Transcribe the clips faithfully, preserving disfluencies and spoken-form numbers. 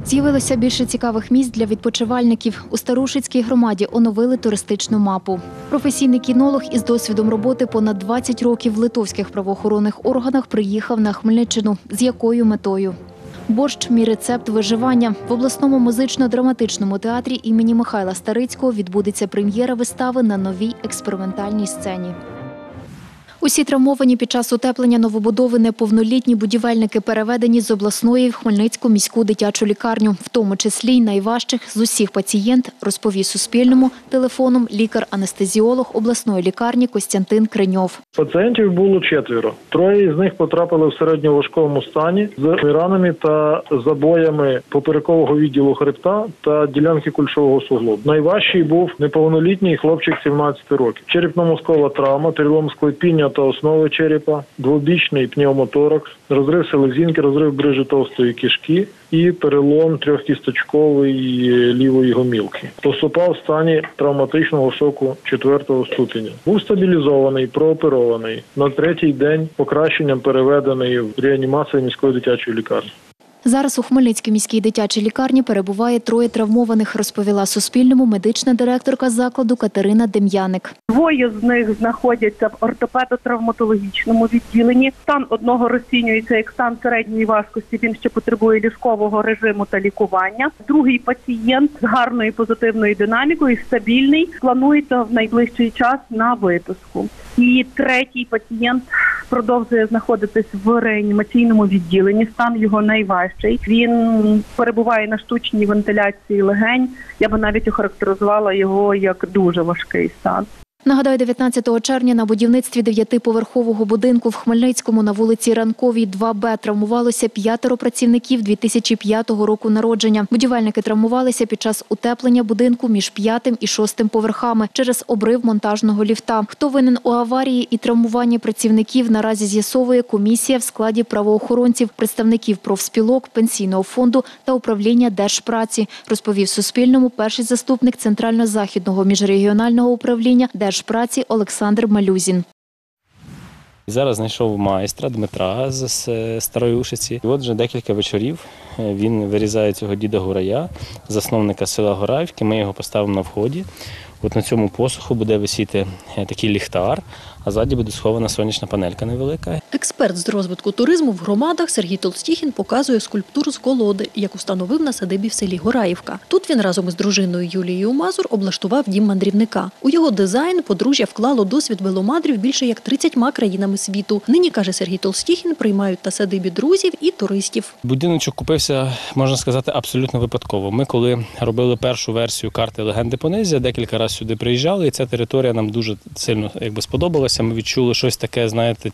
З'явилося більше цікавих місць для відпочивальників. У Старушицькій громаді оновили туристичну мапу. Професійний кінолог із досвідом роботи понад двадцять років в литовських правоохоронних органах приїхав на Хмельниччину. З якою метою? Борщ – мій рецепт виживання. В обласному музично-драматичному театрі імені Михайла Старицького відбудеться прем'єра вистави на новій експериментальній сцені. Усі травмовані під час утеплення новобудови неповнолітні будівельники переведені з обласної в Хмельницьку міську дитячу лікарню, в тому числі й найважчих з усіх пацієнт, розповів Суспільному телефоном лікар-анестезіолог обласної лікарні Костянтин Криньов. Пацієнтів було четверо. Троє з них потрапили в середньоважкому стані з ранами та забоями поперекового відділу хребта та ділянки кульшового суглобу. Найважчий був неповнолітній хлопчик сімнадцяти років. Черепно-мозкова травма, перелом склепіння та основи черепа, двобічний пневмоторакс, розрив селезінки, розрив брижі товстої кишки і перелом трьохкісточкової лівої гомілки. Поступав в стані травматичного шоку четвертого ступеня. Був стабілізований, прооперований. На третій день покращенням переведений в реанімацію міської дитячої лікарні. Зараз у Хмельницькій міській дитячій лікарні перебуває троє травмованих, розповіла Суспільному медична директорка закладу Катерина Дем'яник. Двоє з них знаходяться в ортопедо-травматологічному відділенні. Стан одного розцінюється як стан середньої важкості, він ще потребує ліжкового режиму та лікування. Другий пацієнт з гарною позитивною динамікою, стабільний, планується в найближчий час на виписку. І третій пацієнт продовжує знаходитись в реанімаційному відділенні. Стан його найважчий. Він перебуває на штучній вентиляції легень. Я би навіть охарактеризувала його як дуже важкий стан. Нагадаю, дев'ятнадцятого червня на будівництві дев'ятиповерхового будинку в Хмельницькому на вулиці Ранковій, два Б травмувалося п'ятеро працівників дві тисячі п'ятого року народження. Будівельники травмувалися під час утеплення будинку між п'ятим і шостим поверхами через обрив монтажного ліфта. Хто винен у аварії і травмуванні працівників, наразі з'ясовує комісія в складі правоохоронців, представників профспілок, пенсійного фонду та управління Держпраці, розповів Суспільному перший заступник Центрально-Західного міжрегіонального управління Держпраці Олександр Малюзін. Зараз знайшов майстра Дмитра з Старої Ушиці. І от вже декілька вечорів він вирізає цього діда Гурая, засновника села Гораївки. Ми його поставимо на вході. От на цьому посуху буде висіти такий ліхтар, а ззаді буде схована сонячна панелька невелика. Експерт з розвитку туризму в громадах Сергій Толстіхін показує скульптуру з колоди, яку встановив на садибі в селі Гораївка. Тут він разом із дружиною Юлією Мазур облаштував дім мандрівника. У його дизайн подружжя вклало досвід веломандрів більше як тридцятьма країнами світу. Нині, каже Сергій Толстіхін, приймають на садибі друзів і туристів. Будиночок купився, можна сказати, абсолютно випадково. Ми, коли робили першу версію карти «Легенди Понизя», декілька разів сюди приїжджали, і ця територія нам дуже сильно якби сподобалася. Ми відчули щось таке, знаєте,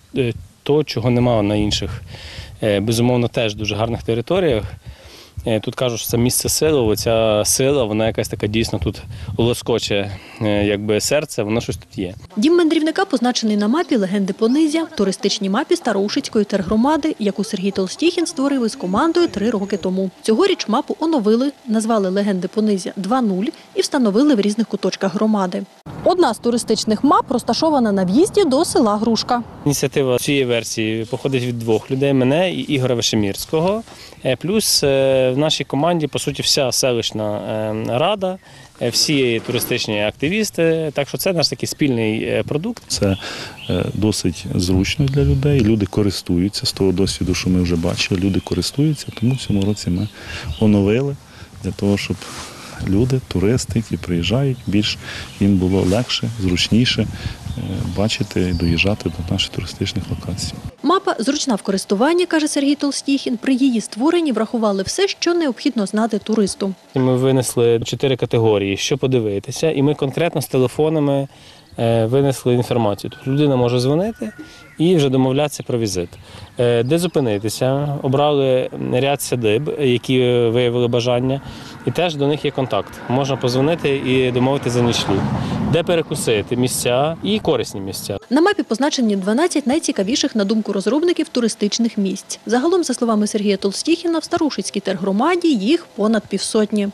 то, чого немає на інших, безумовно, теж дуже гарних територіях. Тут кажуть, що це місце сили, оця сила, вона якась така дійсно тут лоскоче, якби серце, воно щось тут є. Дім мандрівника позначений на мапі «Легенди Понизя», туристичній мапі Староушицької тергромади, яку Сергій Толстіхін створив із командою три роки тому. Цьогоріч мапу оновили, назвали «Легенди Понизя два нуль» і встановили в різних куточках громади. Одна з туристичних мап розташована на в'їзді до села Грушка. Ініціатива цієї версії походить від двох людей, мене і Ігоря Вишемірського. Плюс в нашій команді, по суті, вся селищна рада, всі туристичні активісти. Так що це наш такий спільний продукт. Це досить зручно для людей, люди користуються з того досвіду, що ми вже бачили, люди користуються, тому в цьому році ми оновили для того, щоб люди, туристи, які приїжджають, більш їм було легше, зручніше бачити і доїжджати до наших туристичних локацій. Мапа зручна в користуванні, каже Сергій Толстіхін. При її створенні врахували все, що необхідно знати туристу. Ми винесли чотири категорії, що подивитися, і ми конкретно з телефонами винесли інформацію. Тобто людина може дзвонити і вже домовлятися про візит. Де зупинитися, обрали ряд садиб, які виявили бажання, і теж до них є контакт. Можна подзвонити і домовитися за нічліг. Де перекусити місця і корисні місця. На мапі позначені дванадцять найцікавіших, на думку розробників, туристичних місць. Загалом, за словами Сергія Толстіхіна, в Старушицькій тергромаді їх понад півсотні.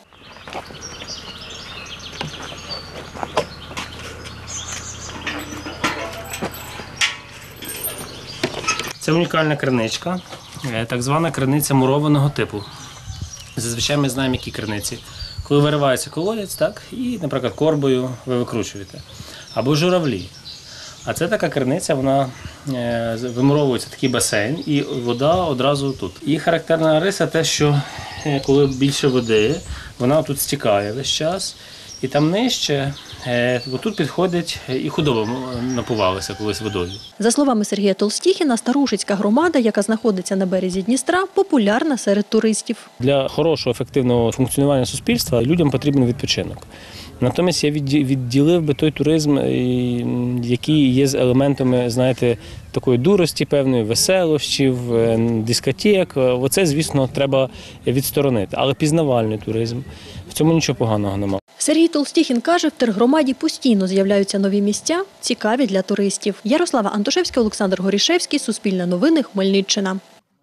Це унікальна криничка, так звана криниця мурованого типу. Зазвичай ми знаємо, які криниці. Коли виривається колодязь, так, і, наприклад, корбою ви викручуєте. Або журавлі. А це така криниця, вона е, вимуровується такий басейн, і вода одразу тут. І характерна риса те, що е, коли більше води, вона тут стікає весь час. І там нижче, е, тут підходить, і худоба напувалася колись водою. За словами Сергія Толстіхіна, Старушицька громада, яка знаходиться на березі Дністра, популярна серед туристів. Для хорошого, ефективного функціонування суспільства людям потрібен відпочинок. Натомість я відділив би той туризм, який є з елементами, знаєте, такої дурості, певної веселощів, дискотек. Оце, звісно, треба відсторонити. Але пізнавальний туризм, в цьому нічого поганого немає. Сергій Толстіхін каже, в тергромаді постійно з'являються нові місця, цікаві для туристів. Ярослава Антошевська, Олександр Горішевський, Суспільне новини, Хмельниччина.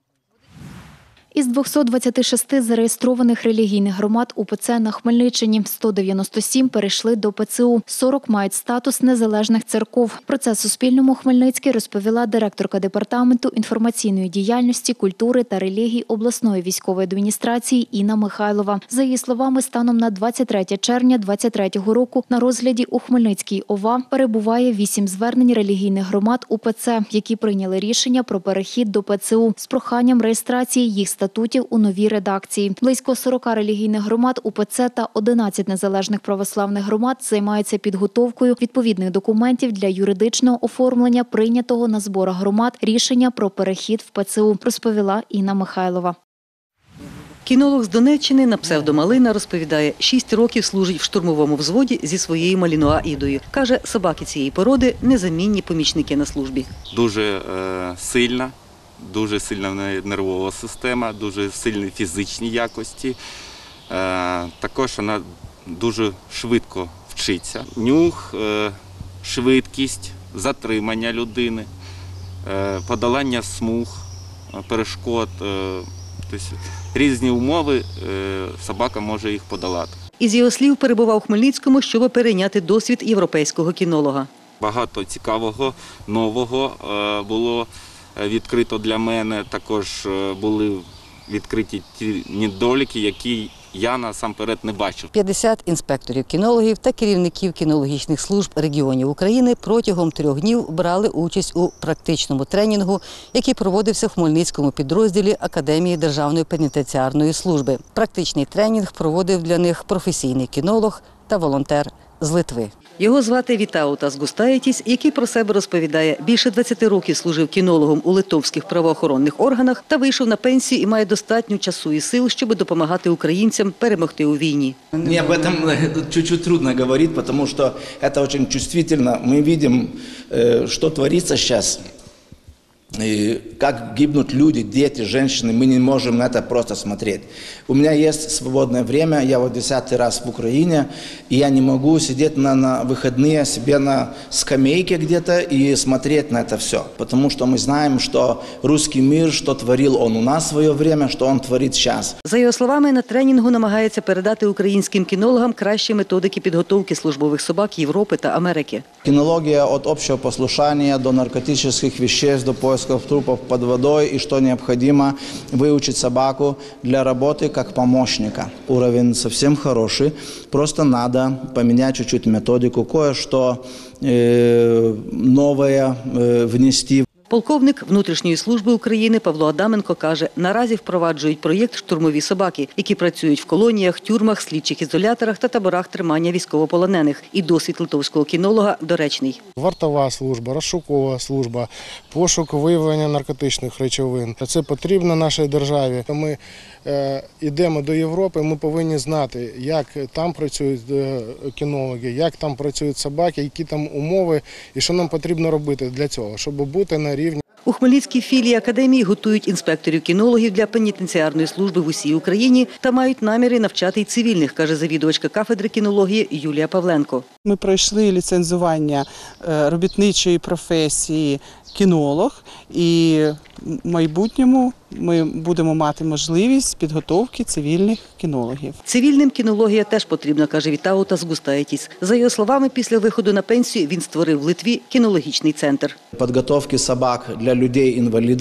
Із двохсот двадцяти шести зареєстрованих релігійних громад УПЦ на Хмельниччині сто дев'яносто сім перейшли до ПЦУ, сорок мають статус незалежних церков. Про це Суспільному Хмельницький розповіла директорка департаменту інформаційної діяльності, культури та релігій обласної військової адміністрації Інна Михайлова. За її словами, станом на двадцять третє червня двадцять третього року на розгляді у Хмельницькій ОВА перебуває вісім звернень релігійних громад УПЦ, які прийняли рішення про перехід до ПЦУ з проханням реєстрації їх статусів статутів у новій редакції. Близько сорока релігійних громад УПЦ та одинадцять незалежних православних громад займаються підготовкою відповідних документів для юридичного оформлення прийнятого на зборах громад рішення про перехід в ПЦУ, розповіла Інна Михайлова. Кінолог з Донеччини на псевдомалина розповідає, шість років служить в штурмовому взводі зі своєю малінуа-ідою. Каже, собаки цієї породи – незамінні помічники на службі. Дуже е, сильна. Дуже сильна нервова система, дуже сильні фізичні якості. Е, також вона дуже швидко вчиться. Нюх, е, швидкість, затримання людини, е, подолання смуг, перешкод. Е, тобто різні умови, е, собака може їх подолати. Із його слів, перебував у Хмельницькому, щоб перейняти досвід європейського кінолога. Багато цікавого, нового е, було відкрито для мене, також були відкриті ті недоліки, які я насамперед не бачив. п'ятдесят інспекторів-кінологів та керівників кінологічних служб регіонів України протягом трьох днів брали участь у практичному тренінгу, який проводився в Хмельницькому підрозділі Академії Державної пенітенціарної служби. Практичний тренінг проводив для них професійний кінолог та волонтер з Литви. Його звати Вітаутас Густаєтіс, який про себе розповідає. Більше двадцяти років служив кінологом у литовських правоохоронних органах та вийшов на пенсію і має достатньо часу і сил, щоб допомагати українцям перемогти у війні. Мне об этом чуть-чуть трудно говорить, потому что это очень чувствительно. Мы видим, что творится сейчас. И как гибнут люди, дети, женщины, мы не можем на это просто смотреть. У меня есть свободное время, я вот десятый раз в Украине, и я не могу сидеть на, на выходные себе на скамейке где-то и смотреть на это все. Потому что мы знаем, что русский мир, что творил он у нас в свое время, что он творит сейчас. За його словами, на тренінгу намагається передати українським кінологам кращі методики підготовки службових собак Європи та Америки. Кинология от общего послушания до наркотических веществ, до поисков трупов под водой и что необходимо выучить собаку для работы как помощника. Уровень совсем хороший, просто надо поменять чуть-чуть методику, кое-что э, новое э, внести. Полковник внутрішньої служби України Павло Адаменко каже, наразі впроваджують проєкт «Штурмові собаки», які працюють в колоніях, тюрмах, слідчих ізоляторах та таборах тримання військовополонених. І досвід литовського кінолога доречний. Вартова служба, розшукова служба, пошук виявлення наркотичних речовин. Це потрібно нашій державі. Ми е, йдемо до Європи, ми повинні знати, як там працюють е, кінологи, як там працюють собаки, які там умови і що нам потрібно робити для цього, щоб бути на рівні. У Хмельницькій філії академії готують інспекторів-кінологів для пенітенціарної служби в усій Україні та мають наміри навчати й цивільних, каже завідувачка кафедри кінології Юлія Павленко. Ми пройшли ліцензування робітничої професії кінолог і в майбутньому ми будемо мати можливість підготовки цивільних кінологів. Цивільним кінологія теж потрібна, каже Вітаутас Густаєтіс. За його словами, після виходу на пенсію він створив в Литві кінологічний центр. Подготовки собак для людей-инвалидов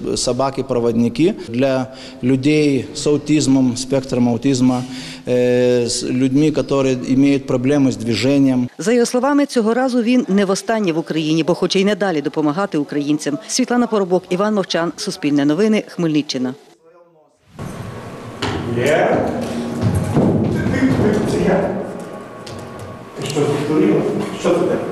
собаки-проводники для людей с аутизмом, спектром аутизма, с людьми, які мають проблеми з движенням. За його словами, цього разу він не востаннє в Україні, бо хоче й надалі допомагати українцям. Світлана Поробок, Іван Мовчан, Суспільне новини, Хмельниччина. Є. Це я. Ти що, повторила? Що це таке?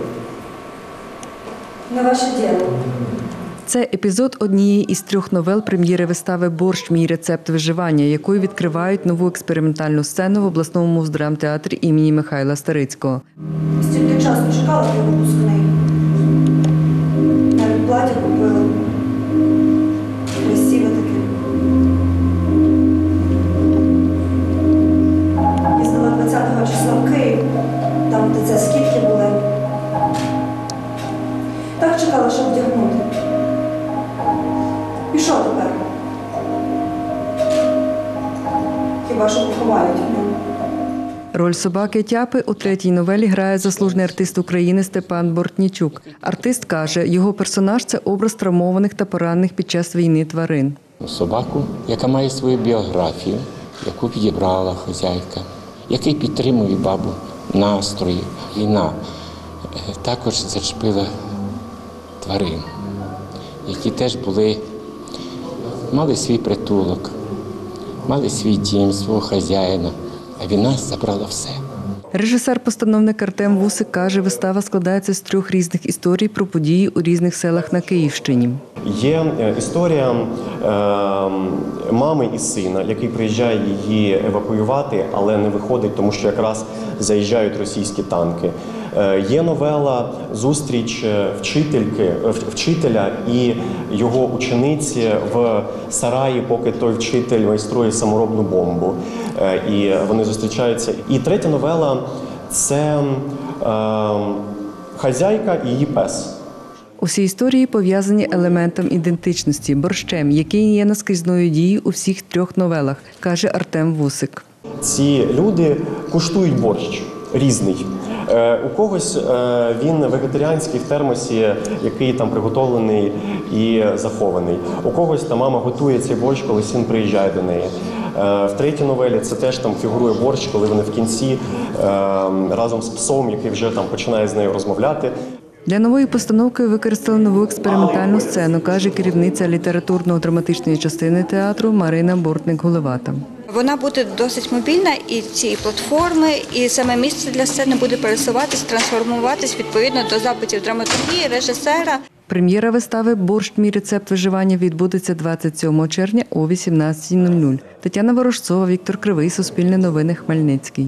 На ваше діло. Це епізод однієї із трьох новел прем'єри вистави «Борщ. Мій рецепт виживання», якою відкривають нову експериментальну сцену в обласному муздрамтеатрі імені Михайла Старицького. Стільки часу чекала для випускний. Навіть плаття купила. Красиве таке. Їздила двадцятого числа в Київ, там, де це скидки були. Так чекала, щоб вдягнути. І що тепер? Хіба що поховають мене? Роль собаки Тяпи у третій новелі грає заслужений артист України Степан Бортнічук. Артист каже, його персонаж – це образ травмованих та поранених під час війни тварин. Собаку, яка має свою біографію, яку підібрала хазяйка, який підтримує бабу настрої. Війна також зачепила тварин, які теж були, мали свій притулок, мали свій дім, свого хазяїна, а війна забрала все. Режисер-постановник Артем Вусик каже, вистава складається з трьох різних історій про події у різних селах на Київщині. Є історія мами і сина, який приїжджає її евакуювати, але не виходить, тому що якраз заїжджають російські танки. Є новела «Зустріч вчительки, вчителя і його учениці в сараї, поки той вчитель майструє саморобну бомбу. І вони зустрічаються. І третя новела – це хазяйка і її пес. Усі історії пов'язані елементом ідентичності – борщем, який є наскрізною дією у всіх трьох новелах, каже Артем Вусик. Ці люди куштують борщ різний. У когось він вегетаріанський в термосі, який там приготовлений і захований. У когось та мама готує цей борщ, коли син приїжджає до неї. В третій новелі це теж там фігурує борщ, коли вони в кінці разом з псом, який вже там починає з нею розмовляти. Для нової постановки використали нову експериментальну сцену, каже керівниця літературно-драматичної частини театру Марина Бортник-Гулевата. Вона буде досить мобільна, і ці платформи, і саме місце для сцени буде пересуватись, трансформуватись відповідно до запитів драматургії, режисера. Прем'єра вистави «Борщ. Мій рецепт виживання» відбудеться двадцять сьомого червня о вісімнадцятій нуль нуль. Тетяна Ворожцова, Віктор Кривий, Суспільне новини, Хмельницький.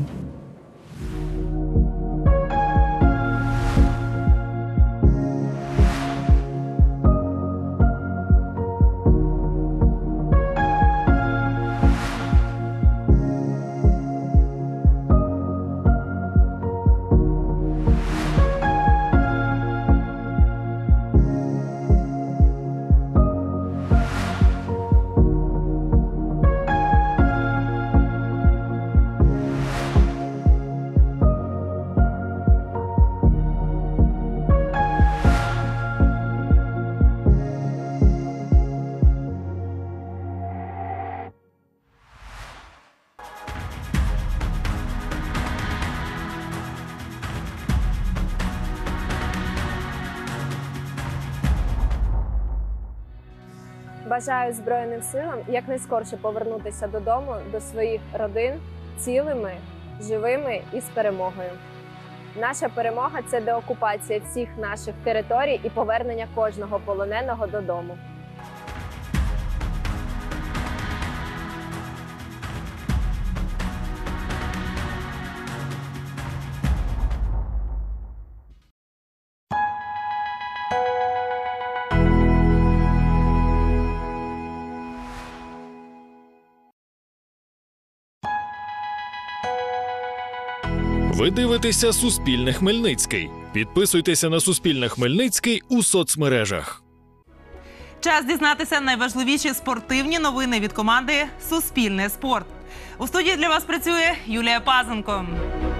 Бажаю Збройним силам якнайскорше повернутися додому, до своїх родин, цілими, живими і з перемогою. Наша перемога – це деокупація всіх наших територій і повернення кожного полоненого додому. Ви дивитеся «Суспільне Хмельницький». Підписуйтеся на «Суспільне Хмельницький» у соцмережах. Час дізнатися найважливіші спортивні новини від команди «Суспільне спорт». У студії для вас працює Юлія Пазенко.